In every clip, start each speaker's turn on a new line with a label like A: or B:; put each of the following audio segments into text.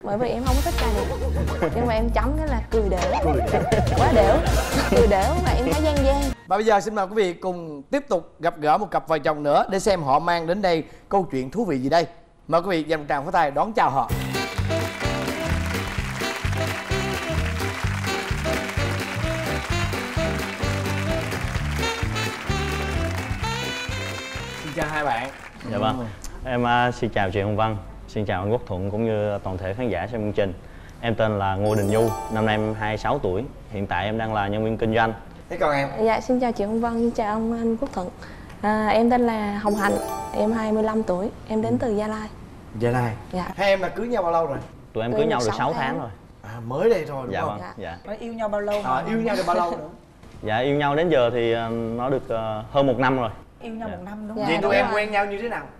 A: bởi vì em không có thích trai đẹp. Nhưng mà em chấm cái là cười đểu. Quá đểu. Cười đểu và em thấy gian gian.
B: Và bây giờ xin mời quý vị cùng tiếp tục gặp gỡ một cặp vợ chồng nữa để xem họ mang đến đây câu chuyện thú vị gì đây. Mời quý vị dành một tràng pháo tay đón chào họ. Xin chào hai bạn.
C: Dạ vâng. Em xin chào chị Hồng Vân, xin chào anh Quốc Thuận cũng như toàn thể khán giả xem chương trình. Em tên là Ngô Đình Nhu, năm nay em 26 tuổi. Hiện tại em đang là nhân viên kinh doanh.
B: Thế còn em?
A: Dạ xin chào chị Hồng Vân, xin chào anh Quốc Thuận. Em tên là Hồng Hạnh, em 25 tuổi, em đến từ Gia Lai.
B: Gia Lai.
A: Dạ.
B: Hai em là cưới nhau bao lâu rồi?
C: Tụi em cưới nhau được 6 tháng rồi.
B: Mới đây thôi đúng
C: dạ
B: không?
C: Vâng, dạ.
D: Yêu nhau bao lâu?
B: Yêu nhau được bao lâu nữa?
C: Dạ yêu nhau đến giờ thì nó được hơn 1 năm rồi.
D: Yêu nhau 1 năm đúng
A: Dạ,
D: không?
B: Vậy tụi em quen nhau như thế nào?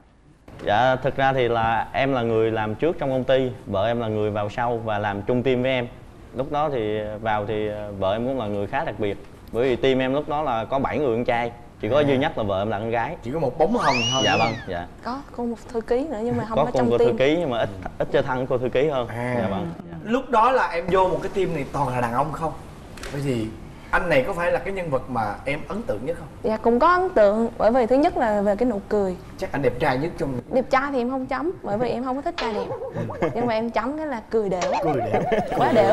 C: Dạ thực ra thì là em là người làm trước trong công ty, vợ em là người vào sau và làm chung team với em. Lúc đó thì vào thì vợ em cũng là người khá đặc biệt. Bởi vì team em lúc đó là có 7 người con trai, chỉ có duy nhất là vợ em là con gái.
B: Chỉ có một bóng hồng thôi.
C: Dạ vâng, dạ.
A: Có một thư ký nữa nhưng mà không
C: có
A: có trong
C: cô
A: team.
C: thư ký nhưng mà ít chơi thân cô thư ký hơn. Dạ vâng. Dạ.
B: Lúc đó là em vô một cái team này toàn là đàn ông không? Vậy thì anh này có phải là cái nhân vật mà em ấn tượng nhất không?
A: Dạ cũng có ấn tượng, bởi vì thứ nhất là về cái nụ cười.
B: Chắc anh đẹp trai nhất trong...
A: Đẹp trai thì em không chấm, bởi vì em không có thích trai đẹp. Nhưng mà em chấm cái là cười đểu.
B: Cười đẹp.
A: Quá đểu.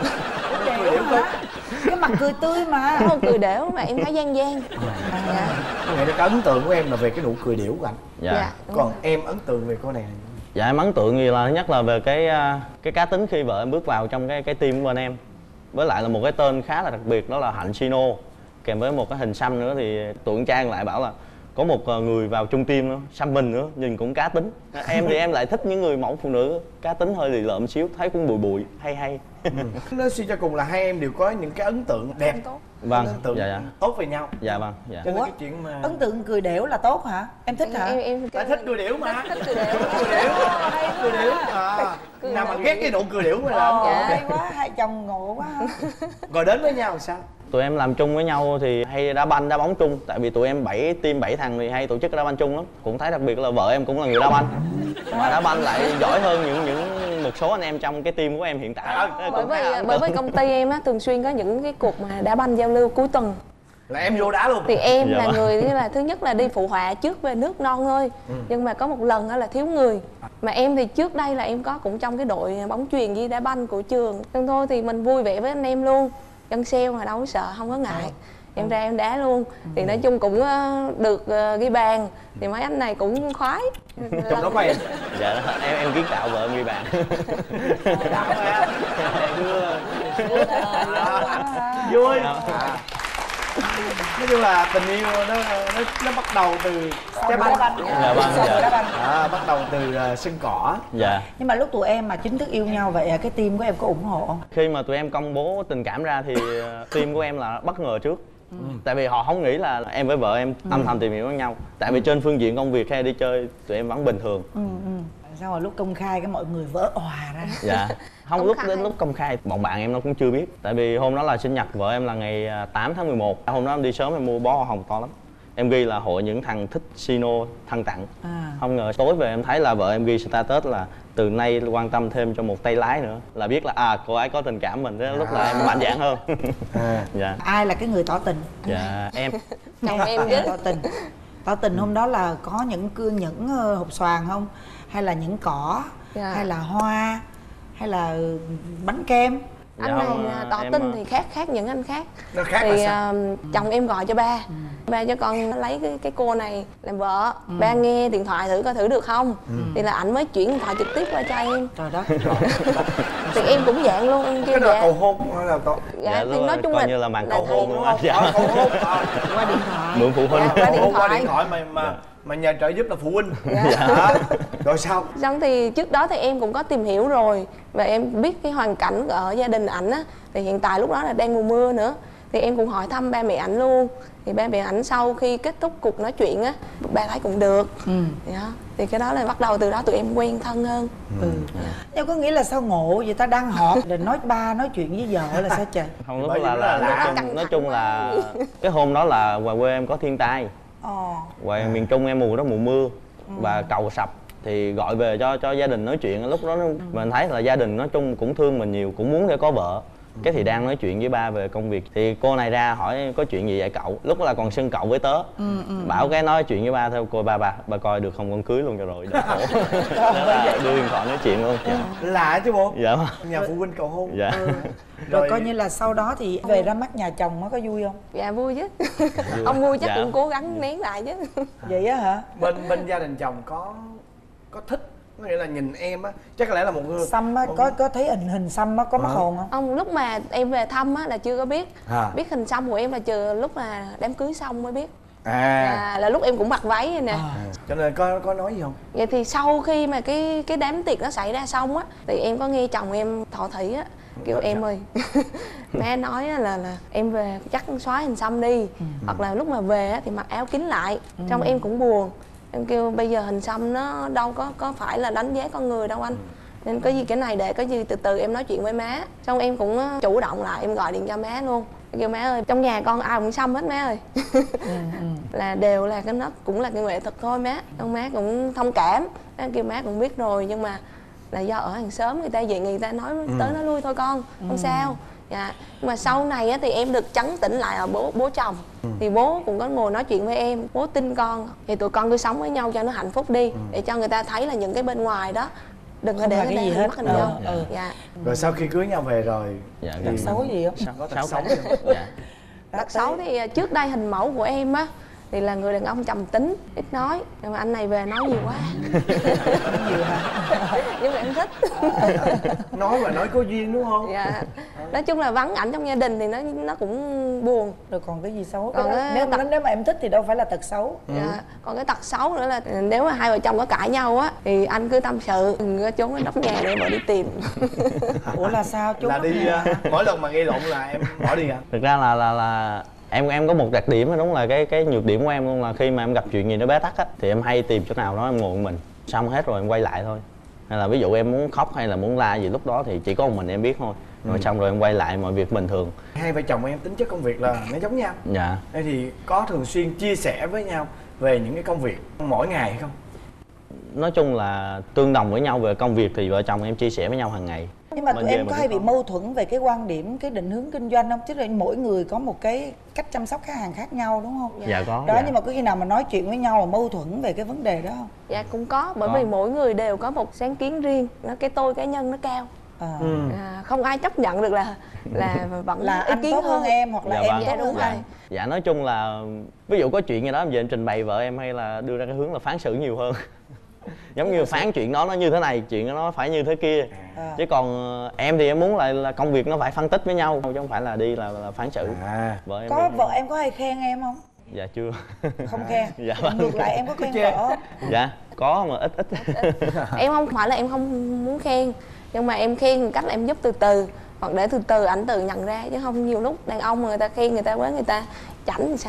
D: Cười đểu hả? Cái mặt cười tươi mà.
A: Không, cười đểu mà em thấy gian gian. Dạ.
B: Có nghĩa là cái ấn tượng của em là về cái nụ cười điểu của anh.
C: Dạ.
B: Còn em ấn tượng về cô này là...
C: Dạ em ấn tượng gì là thứ nhất là về cái cá tính khi vợ em bước vào trong cái team của bên em. Với lại là một cái tên khá là đặc biệt, đó là Hạnh Sino. Kèm với một cái hình xăm nữa thì tụi con trai lại bảo là có một người vào chung team nữa, xăm mình nữa, nhìn cũng cá tính. Em thì em lại thích những người mẫu phụ nữ cá tính hơi lì lợm xíu, thấy cũng bụi bụi, hay.
B: Nói suy cho cùng là hai em đều có những cái ấn tượng đẹp.
C: Vâng,
B: ấn tượng
C: dạ.
B: tốt về nhau.
C: Dạ vâng, dạ.
B: Cho nên cái chuyện mà...
D: Ấn tượng cười đểu là tốt hả? Em thích hả?
A: Em
B: Tại thích cười điểu mà.
A: Thích cười đểu.
B: Cười điểu. Cười điểu. Nào mà ghét cái nụ cười điểu mới là
D: Hay quá, hai chồng ngộ quá.
B: Rồi đến với nhau sao?
C: Tụi em làm chung với nhau thì hay đá bóng chung. Tại vì tụi em team 7 thằng thì hay tổ chức đá banh chung lắm. Cũng thấy đặc biệt là vợ em cũng là người đá banh. Mà đá banh lại giỏi hơn những một số anh em trong cái team của em hiện tại.
A: Bởi vì công ty em á thường xuyên có những cái cuộc mà đá banh giao lưu cuối tuần.
B: Là em vô đá luôn.
A: Thì em
C: Dạ
A: là
C: vâng.
A: người là thứ nhất là đi phụ họa trước về nước non thôi. Nhưng mà có một lần đó là thiếu người. Mà em thì trước đây là em có cũng trong cái đội bóng chuyền với đá banh của trường. Nhưng thôi thì mình vui vẻ với anh em luôn. Dân sale mà đâu có sợ, không có ngại. Em ra em đá luôn. Thì nói chung cũng được ghi bàn. Thì mấy anh này cũng khoái.
B: Trong đó có em.
C: Dạ em kiến tạo vợ em ghi bàn.
B: Vui. Nói chung là tình yêu nó bắt đầu từ trái banh.
C: Dạ vâng, dạ.
B: Bắt đầu từ sân cỏ.
C: Dạ.
D: Nhưng mà lúc tụi em mà chính thức yêu nhau vậy cái team của em có ủng hộ không?
C: Khi mà tụi em công bố tình cảm ra thì team của em là bất ngờ trước. Tại vì họ không nghĩ là em với vợ em âm thầm tìm hiểu với nhau. Tại vì trên phương diện công việc hay đi chơi tụi em vẫn bình thường.
D: Sao mà lúc công khai cái mọi người vỡ òa ra?
C: Dạ. Không, đến lúc công khai bọn bạn em nó cũng chưa biết. Tại vì hôm đó là sinh nhật vợ em là ngày 8 tháng 11. Hôm đó em đi sớm em mua bó hoa hồng to lắm. Em ghi là hội những thằng thích Sino thân tặng. Không ngờ tối về em thấy là vợ em ghi status là từ nay quan tâm thêm cho một tay lái nữa. Là biết là cô ấy có tình cảm mình. Đó lúc là em mạnh dạn hơn. Dạ.
D: Ai là cái người tỏ tình?
C: Dạ em.
A: Chồng em chứ.
D: Tỏ tình hôm đó là có những hộp xoàn không? Hay là những cỏ?
A: Dạ.
D: Hay là hoa? Hay là bánh kem?
A: Anh này tỏ tình thì khác những anh khác.
B: Nó khác
A: thì
B: là sao?
A: chồng em gọi cho ba. Ba cho con lấy cái cô này làm vợ. Ba nghe điện thoại thử coi thử được không. Thì là ảnh mới chuyển điện thoại trực tiếp qua cho em.
D: Trời đất.
A: Thì em cũng dạng luôn, em
B: Cái
A: kêu
B: đó là
A: dạ.
B: cầu hôn hay là cầu...
A: Dạ thì nói chung
C: coi như là màn cầu hôn
B: đúng
C: luôn
B: không?
C: anh. Dạ.
B: Cầu hôn.
D: Qua điện thoại.
C: Mượn phụ huynh.
A: Dạ, qua điện
B: Cầu hôn qua
A: thoại.
B: điện thoại mà nhờ trợ giúp là phụ huynh.
A: Dạ.
B: Rồi sao?
A: Xong thì trước đó thì em cũng có tìm hiểu rồi. Và em biết cái hoàn cảnh ở gia đình ảnh á. Thì hiện tại lúc đó là đang mùa mưa nữa. Thì em cũng hỏi thăm ba mẹ ảnh luôn. Thì ba mẹ ảnh sau khi kết thúc cuộc nói chuyện á, ba thấy cũng được. Dạ. Thì cái đó là bắt đầu từ đó tụi em quen thân hơn.
D: Nhưng có nghĩa là sao ngộ vậy ta, đang họp rồi nói ba nói chuyện với vợ là sao trời?
C: Không, lúc đó là nói chung là cái hôm đó là ngoài quê em có thiên tai. Ngoài miền Trung em mùa đó mùa mưa và cầu sập thì gọi về cho gia đình nói chuyện. Lúc đó mình thấy là gia đình nói chung cũng thương mình nhiều, cũng muốn để có vợ. Cái thì đang nói chuyện với ba về công việc thì cô này ra hỏi có chuyện gì vậy cậu, lúc đó là còn xưng cậu với tớ. Bảo cái nói chuyện với ba thôi, cô ba coi được không con cưới luôn cho rồi đỡ khổ. Đó là đưa điện thoại nói chuyện luôn.
B: Lạ chứ bộ.
C: Dạ.
B: Nhà phụ huynh cầu hôn.
C: Dạ.
D: Rồi coi như là sau đó thì về ra mắt nhà chồng nó có vui không?
A: Dạ vui chứ. Ông vui chắc cũng cố gắng nén lại chứ.
D: Vậy á hả?
B: Bên gia đình chồng có thích, có nghĩa là nhìn em á chắc có lẽ là một người
D: Xăm á, có thấy hình xăm á, có mất hồn không?
A: Ông lúc mà em về thăm á là chưa có biết. Biết hình xăm của em là chờ lúc mà đám cưới xong mới biết. Là lúc em cũng mặc váy này nè.
B: Cho nên có nói gì không?
A: Vậy thì sau khi mà cái đám tiệc nó xảy ra xong á thì em có nghe chồng em thọ thỉ á, kiểu em ơi mẹ nói là em về chắc xóa hình xăm đi, hoặc là lúc mà về á thì mặc áo kín lại. Trong em cũng buồn, em kêu bây giờ hình xăm nó đâu có phải là đánh giá con người đâu anh, nên có gì cái này để có gì từ từ em nói chuyện với má. Xong em cũng chủ động lại, em gọi điện cho má luôn, em kêu má ơi trong nhà con ai cũng xăm hết má ơi. Là đều là cái nó cũng là cái nghệ thuật thôi má. Ông má cũng thông cảm, em kêu má cũng biết rồi, nhưng mà là do ở hàng xóm người ta vậy, người ta nói tới nói lui thôi con, không sao. Dạ. Nhưng mà sau này á, thì em được trấn tĩnh lại ở bố chồng. Thì bố cũng có ngồi nói chuyện với em, bố tin con thì tụi con cứ sống với nhau cho nó hạnh phúc đi, để cho người ta thấy là những cái bên ngoài đó đừng có để người ta hình mất hình dong. Dạ.
B: Rồi sau khi cưới nhau về rồi
D: Tật xấu gì không?
B: có tật xấu gì không?
A: Tật xấu thì trước đây hình mẫu của em á thì là người đàn ông trầm tính, ít nói, nhưng mà anh này về nói nhiều quá.
D: Nhiều hả?
A: Nhưng mà em thích.
B: Nói mà nói có duyên đúng không?
A: Dạ. Nói chung là vắng ảnh trong gia đình thì nó cũng buồn.
D: Rồi còn cái gì xấu?
A: Còn
D: nếu mà em thích thì đâu phải là tật xấu.
A: Dạ. Còn cái tật xấu nữa là nếu mà hai vợ chồng có cãi nhau á thì anh cứ tâm sự, đừng có trốn ở nóc nhà để vợ đi tìm.
D: Ủa là sao? Trốn
B: là đi mỗi lần mà gây lộn là em bỏ đi hả?
C: Thực ra là em có một đặc điểm đó, đúng là cái nhược điểm của em luôn, là khi mà em gặp chuyện gì nó bế tắc á thì em hay tìm chỗ nào đó em ngồi một mình, xong hết rồi em quay lại thôi. Hay là ví dụ em muốn khóc hay là muốn la gì lúc đó thì chỉ có một mình em biết thôi. Rồi xong rồi em quay lại mọi việc bình thường.
B: Hai vợ chồng em tính chất công việc là nó giống nhau.
C: Dạ.
B: Thế thì có thường xuyên chia sẻ với nhau về những cái công việc mỗi ngày hay không?
C: Nói chung là tương đồng với nhau về công việc thì vợ chồng em chia sẻ với nhau hàng ngày.
D: Nhưng mà tụi em có hay bị mâu thuẫn về cái quan điểm, cái định hướng kinh doanh không? Chứ là mỗi người có một cái cách chăm sóc khách hàng khác nhau đúng không?
C: Dạ có.
D: Đó,
C: dạ.
D: nhưng mà có khi nào mà nói chuyện với nhau mà mâu thuẫn về cái vấn đề đó không?
A: Dạ cũng có, bởi vì mỗi người đều có một sáng kiến riêng, cái tôi cá nhân nó cao. Không ai chấp nhận được là vẫn
D: là
A: ý
D: anh
A: kiến
D: tốt hơn em hoặc là
C: dạ,
D: em
C: vâng.
D: tốt hơn
A: đúng
D: anh.
A: rồi.
C: Dạ nói chung là ví dụ có chuyện gì đó về em trình bày vợ em, hay là đưa ra cái hướng là phán xử nhiều hơn. Giống như phán chuyện đó nó như thế này, chuyện đó nó phải như thế kia. Chứ còn em thì em muốn là công việc nó phải phân tích với nhau, chứ không phải là đi là phán xử.
D: Vợ em có vợ em có hay khen em không?
C: Dạ chưa.
D: Không khen.
C: Dạ vâng.
D: Ngược lại em có khen vợ không?
C: Dạ có mà ít.
A: Em không phải là em không muốn khen, nhưng mà em khen một cách là em giúp từ từ, hoặc để từ từ ảnh tự nhận ra, chứ không nhiều lúc đàn ông mà người ta khen người ta quá người ta chảnh thì sao.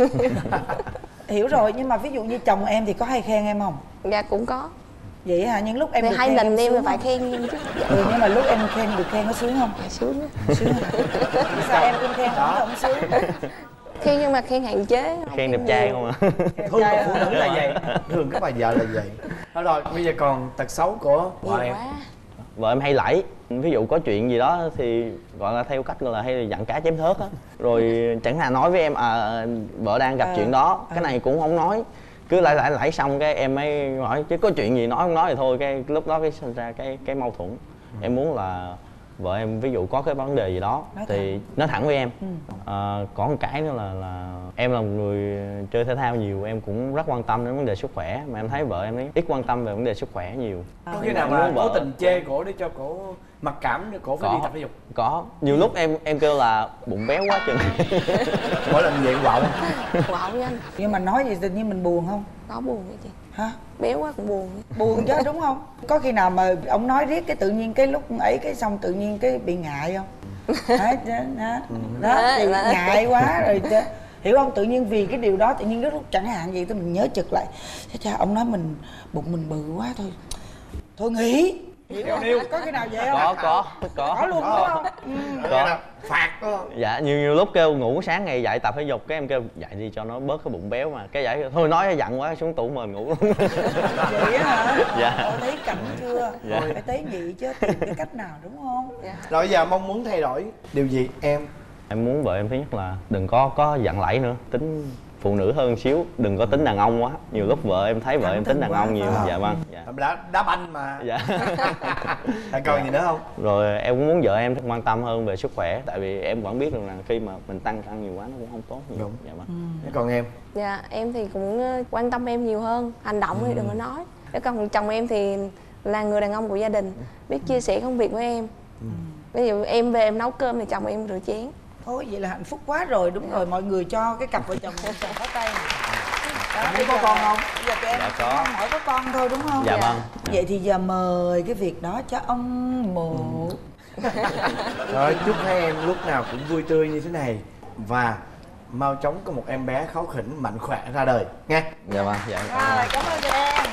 D: Hiểu rồi, nhưng mà ví dụ như chồng em thì có hay khen em không?
A: Dạ cũng có.
D: Vậy hả? Nhưng lúc em
A: thì
D: được
A: hay
D: khen
A: nịnh em là
D: sướng
A: phải
D: không?
A: khen chứ.
D: Nhưng mà lúc em được khen có sướng không?
A: Dạ, sướng á.
D: Sướng hả? Sao em cũng khen không sướng?
A: Khen nhưng mà khen hạn chế.
C: Khen đẹp trai không ạ?
B: Thường phụ nữ là vậy, thường các bà vợ là vậy. Rồi bây giờ còn tật xấu của vợ em.
C: Vợ em hay lẫy, ví dụ có chuyện gì đó thì gọi là theo cách gọi là hay là dặn cá chém thớt á. Rồi chẳng hạn nói với em vợ đang gặp chuyện đó, cái này cũng không nói, cứ lẫy xong cái em mới hỏi chứ có chuyện gì nói không nói thì thôi, cái lúc đó cái sinh ra cái mâu thuẫn. Em muốn là vợ em ví dụ có cái vấn đề gì đó thì nói thẳng với em. Có một cái nữa là em là một người chơi thể thao nhiều, em cũng rất quan tâm đến vấn đề sức khỏe, mà em thấy vợ em ấy ít quan tâm về vấn đề sức khỏe nhiều.
B: Có khi nào mà cố tình chê cổ để cho cổ mặc cảm để cổ phải đi tập thể dục?
C: Có, nhiều lúc em kêu là bụng béo quá chừng.
B: Mỗi lần vậy quạo.
A: Quạo với anh.
D: Nhưng mà nói gì tự nhiên mình buồn không?
A: Có buồn vậy chị.
D: Hả?
A: Béo quá cũng buồn.
D: Buồn chứ đúng không? Có khi nào mà ông nói riết cái tự nhiên cái lúc ấy cái xong tự nhiên cái bị ngại không? Đó thì ngại quá rồi chứ. Hiểu không? Tự nhiên vì cái điều đó tự nhiên cái lúc chẳng hạn gì thì mình nhớ trực lại. Thế cha ông nói mình bụng mình bự quá thôi nghỉ. Có khi nào vậy không?
C: Có
D: luôn đúng không?
B: Có. Phạt có không?
C: Dạ nhiều lúc kêu ngủ sáng ngày dậy tập thể dục, cái em kêu dậy đi cho nó bớt cái bụng béo, mà cái dậy thôi nói dặn quá xuống tủ mền ngủ luôn.
D: Vậy hả? Tôi thấy cảnh chưa?
C: Dạ.
D: Phải tế nhị chứ, tìm cái cách nào đúng không?
A: Dạ.
B: Rồi bây giờ mong muốn thay đổi điều gì em?
C: Em muốn vợ em thứ nhất là đừng có giận lẫy nữa, tính phụ nữ hơn xíu, đừng có tính đàn ông quá. Nhiều lúc vợ em thấy vợ em tính đàn ông nhiều. Dạ vâng. Dạ.
B: Đá banh mà.
C: Dạ.
B: Còn gì nữa không?
C: Rồi em cũng muốn vợ em quan tâm hơn về sức khỏe, tại vì em vẫn biết rằng là khi mà mình tăng nhiều quá nó cũng không tốt nhiều.
B: Đúng.
C: Dạ vâng.
B: Còn em?
A: Dạ em thì cũng quan tâm em nhiều hơn, hành động thì đừng có nói. Để còn chồng em thì là người đàn ông của gia đình, biết chia sẻ công việc với em. Ví dụ em về em nấu cơm thì chồng em rửa chén.
D: Thôi vậy là hạnh phúc quá rồi, đúng rồi, mọi người cho cái cặp vợ chồng một tràng pháo tay này.
B: Em muốn có con không?
D: Bây giờ tụi em
C: Dạ, có.
D: hỏi có con thôi đúng không?
C: Dạ vâng.
D: Vậy thì giờ mời cái việc đó cho ông Mộ.
B: Rồi chúc hai em lúc nào cũng vui tươi như thế này và mau chóng có một em bé kháu khỉnh mạnh khỏe ra đời nha.
C: Dạ vâng. Dạ.
D: Rồi, cảm ơn tụi em.